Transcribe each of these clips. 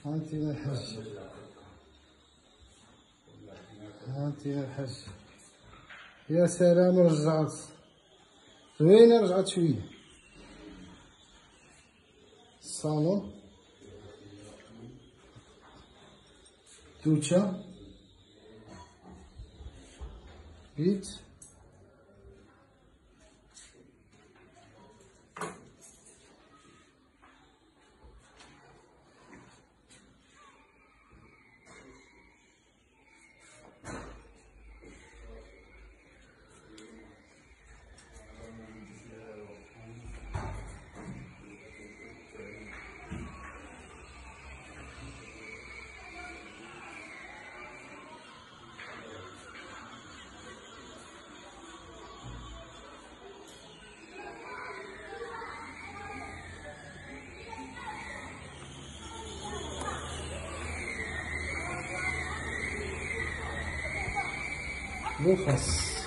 هانتي الحج، هانتي الحج. يا سلام رجعت زوينة، رجعت شوية. الصالون، دوشة، بيت، بوخس.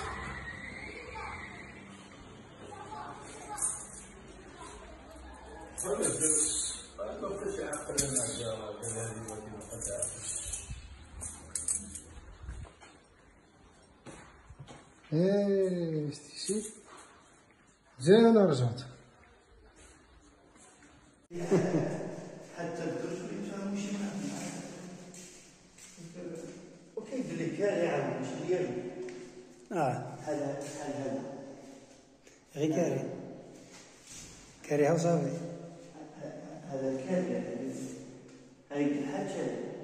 ايه شتي زينة رجعت. حتى الكرسي تاعو ماشي معاه. وكيف اللي كاري عاود مش ديالو. هذا غير كاري، كاريها وصافي. هذا كاري، هذيك الحاجة